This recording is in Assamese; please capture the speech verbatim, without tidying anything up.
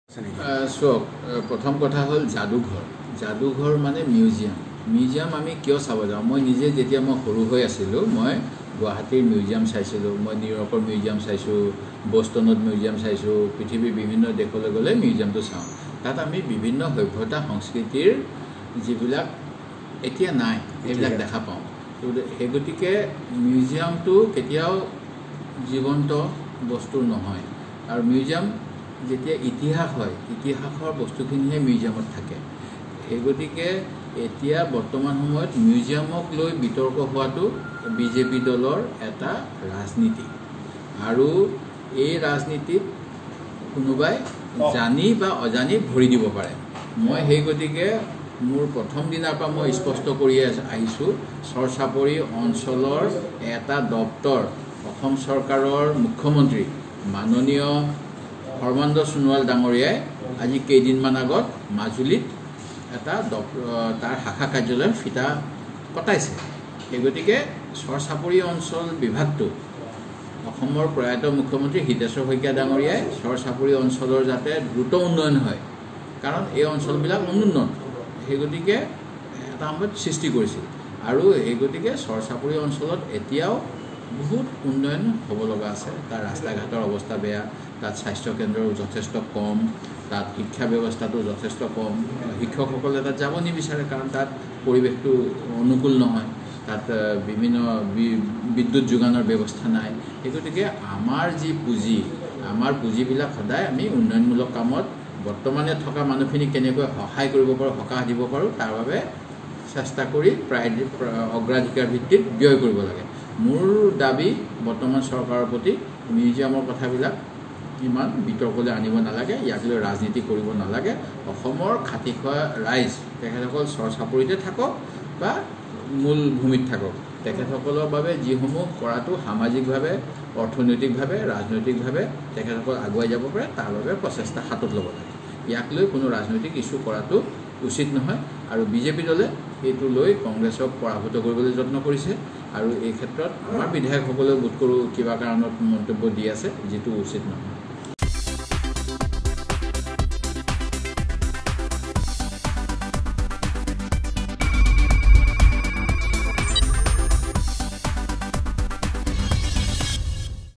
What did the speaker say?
চোক প্ৰথম কথা হ'ল যাদুঘৰ যাদুঘৰ মানে মিউজিয়াম মিউজিয়াম আমি কিয় চাব যাওঁ মই নিজে যেতিয়া মই সৰু হৈ আছিলোঁ মই গুৱাহাটীৰ মিউজিয়াম চাইছিলোঁ মই নিউয়ৰ্কৰ মিউজিয়াম চাইছোঁ বষ্টনত মিউজিয়াম চাইছোঁ পৃথিৱীৰ বিভিন্ন দেশলৈ গ'লে মিউজিয়ামটো চাওঁ তাত আমি বিভিন্ন সভ্যতা সংস্কৃতিৰ যিবিলাক এতিয়া নাই সেইবিলাক দেখা পাওঁ সেই গতিকে মিউজিয়ামটো কেতিয়াও জীৱন্ত বস্তু নহয় আৰু মিউজিয়াম যেতিয়া ইতিহাস হয় ইতিহাসৰ বস্তুখিনিহে মিউজিয়ামত থাকে সেই গতিকে এতিয়া বৰ্তমান সময়ত মিউজিয়ামক লৈ বিতৰ্ক হোৱাটো বিজেপি দলৰ এটা ৰাজনীতি আৰু এই ৰাজনীতিত কোনোবাই জানি বা অজানি ভৰি দিব পাৰে মই সেই গতিকে মোৰ প্ৰথম দিনাৰ পৰা মই স্পষ্ট কৰি আহিছোঁ চৰচাপৰি অঞ্চলৰ এটা দপ্তৰ অসম চৰকাৰৰ মুখ্যমন্ত্ৰী মাননীয় সৰ্বানন্দ সোণোৱাল ডাঙৰীয়াই আজি কেইদিনমান আগত মাজুলীত এটা তাৰ শাখা কাৰ্যালয়ৰ ফিটা কটাইছে সেই গতিকে চৰচাপৰি অঞ্চল বিভাগটো অসমৰ প্ৰয়াত মুখ্যমন্ত্ৰী হিতেশ্বৰ শইকীয়া ডাঙৰীয়াই চৰচাপৰি অঞ্চলৰ যাতে দ্ৰুত উন্নয়ন হয় কাৰণ এই অঞ্চলবিলাক অনুন্নত সেই গতিকে এটা সময়ত সৃষ্টি কৰিছিল আৰু সেই গতিকে চৰচাপৰি অঞ্চলত এতিয়াও বহুত উন্নয়ন হ'ব লগা আছে তাৰ ৰাস্তা ঘাটৰ অৱস্থা বেয়া তাত স্বাস্থ্যকেন্দ্ৰ যথেষ্ট কম তাত শিক্ষা ব্যৱস্থাটো যথেষ্ট কম শিক্ষকসকলে তাত যাব নিবিচাৰে কাৰণ তাত পৰিৱেশটো অনুকূল নহয় তাত বিভিন্ন বিদ্যুৎ যোগানৰ ব্যৱস্থা নাই সেই গতিকে আমাৰ যি পুঁজি আমাৰ পুঁজিবিলাক সদায় আমি উন্নয়নমূলক কামত বৰ্তমানে থকা মানুহখিনিক কেনেকৈ সহায় কৰিব পাৰোঁ সকাহ দিব পাৰোঁ তাৰ বাবে চেষ্টা কৰি প্ৰায় অগ্ৰাধিকাৰ ভিত্তিত ব্যয় কৰিব লাগে মোৰ দাবী বৰ্তমান চৰকাৰৰ প্ৰতি মিউজিয়ামৰ কথাবিলাক ইমান বিতৰ্কলৈ আনিব নালাগে ইয়াক লৈ ৰাজনীতি কৰিব নালাগে অসমৰ খাটি খোৱা ৰাইজ তেখেতসকল চৰচাপৰিতে থাকক বা মূল ভূমিত থাকক তেখেতসকলৰ বাবে যিসমূহ কৰাটো সামাজিকভাৱে অৰ্থনৈতিকভাৱে ৰাজনৈতিকভাৱে তেখেতসকল আগুৱাই যাব পাৰে তাৰ বাবে প্ৰচেষ্টা হাতত ল'ব লাগে ইয়াক লৈ কোনো ৰাজনৈতিক ইছ্যু কৰাটো উচিত নহয় আৰু বিজেপি দলে এইটো লৈ কংগ্ৰেছক পৰাভূত কৰিবলৈ যত্ন কৰিছে আৰু এই ক্ষেত্ৰত আমাৰ বিধায়কসকলেও বোধ কৰোঁ কিবা কাৰণত মন্তব্য দি আছে যিটো উচিত নহয়